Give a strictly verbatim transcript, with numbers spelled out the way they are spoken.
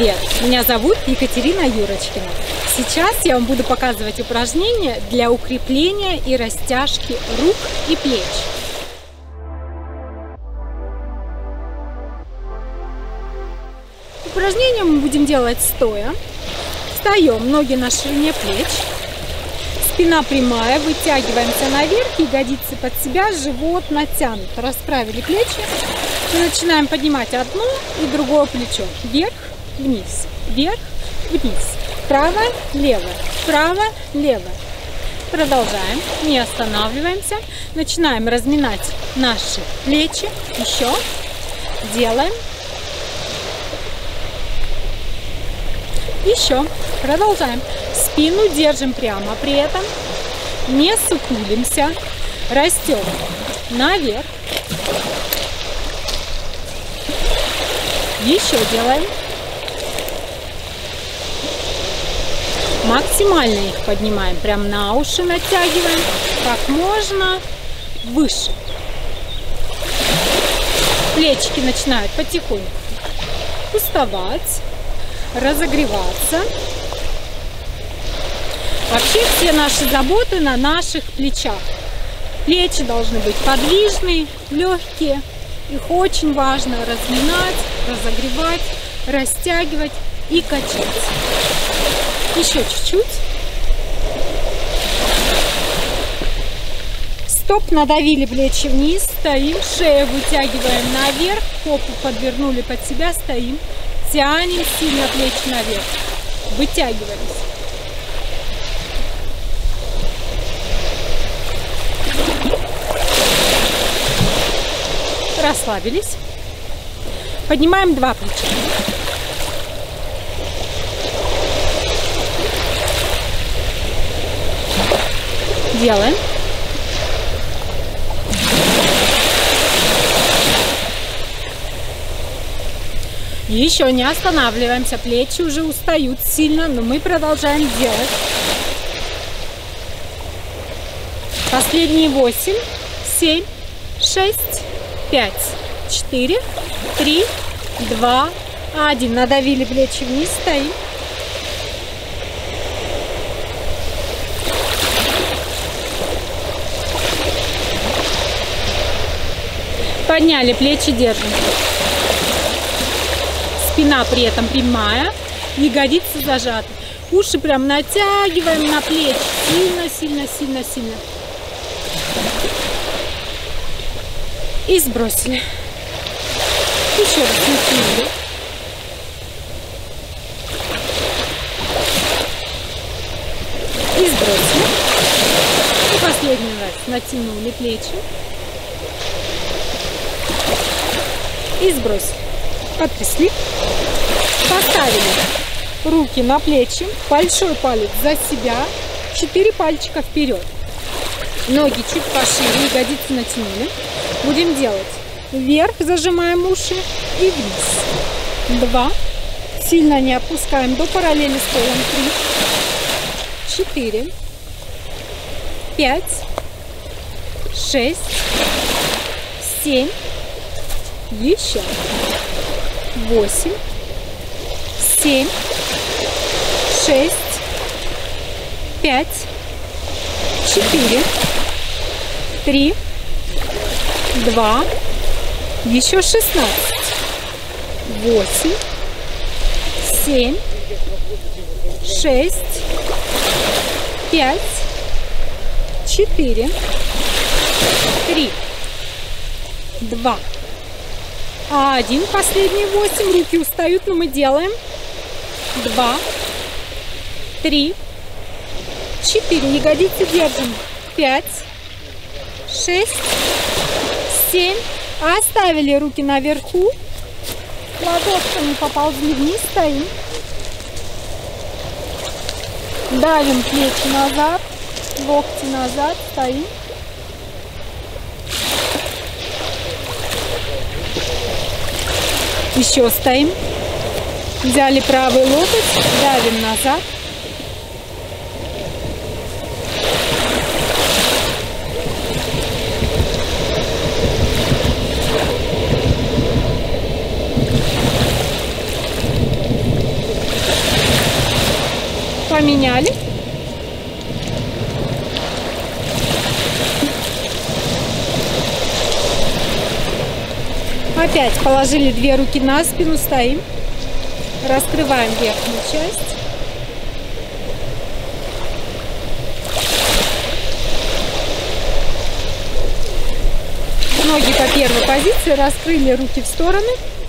Привет! Меня зовут Екатерина Юрочкина. Сейчас я вам буду показывать упражнения для укрепления и растяжки рук и плеч. Упражнение мы будем делать стоя. Встаем, ноги на ширине плеч. Спина прямая, вытягиваемся наверх, ягодицы под себя, живот натянут. Расправили плечи и начинаем поднимать одно и другое плечо. Вверх, вниз, вверх, вниз. Право, лево, право, лево. Продолжаем, не останавливаемся. Начинаем разминать наши плечи. Еще. Делаем. Еще. Продолжаем. Спину держим прямо, при этом не сутулимся. Растем наверх. Еще делаем. Максимально их поднимаем. Прям на уши натягиваем. Как можно выше. Плечики начинают потихоньку уставать, разогреваться. Вообще все наши заботы на наших плечах. Плечи должны быть подвижные, легкие. Их очень важно разминать, разогревать, растягивать и качать. Еще чуть-чуть. Стоп, надавили плечи вниз, стоим, шею вытягиваем наверх, попу подвернули под себя, стоим, тянем сильно плечи наверх, вытягиваемся. Расслабились. Поднимаем два плеча. Делаем. Еще не останавливаемся. Плечи уже устают сильно, но мы продолжаем делать. Последние восемь, семь, шесть, пять, четыре, три, два, один. Надавили плечи вниз, стоим. Подняли плечи, держим. Спина при этом прямая, ягодицы зажаты. Уши прям натягиваем на плечи. Сильно, сильно, сильно, сильно. И сбросили. Еще раз натянули. И сбросили. И последний раз натянули плечи. И сбросили. Потрясли. Поставили руки на плечи. Большой палец за себя. Четыре пальчика вперед. Ноги чуть пошире, ягодицы натянули. Будем делать вверх, зажимаем уши и вниз. Два. Сильно не опускаем до параллели с полом. Три. Четыре. Пять. Шесть. Семь. Еще. Восемь. Семь. Шесть. Пять. Четыре. Три. Два. Еще шестнадцать. Восемь. Семь. Шесть. Пять. Четыре. Три. Два. А один. Последний восемь. Руки устают, но мы делаем. Два. Три. Четыре. Ягодицы держим. Пять. Шесть. Семь. Оставили руки наверху. Ладошками поползли вниз. Стоим. Давим плечи назад. Локти назад. Стоим. Еще стоим. Взяли правый локоть. Давим назад. поменяли. Опять положили две руки на спину, стоим. Раскрываем верхнюю часть. Ноги по первой позиции, раскрыли руки в стороны.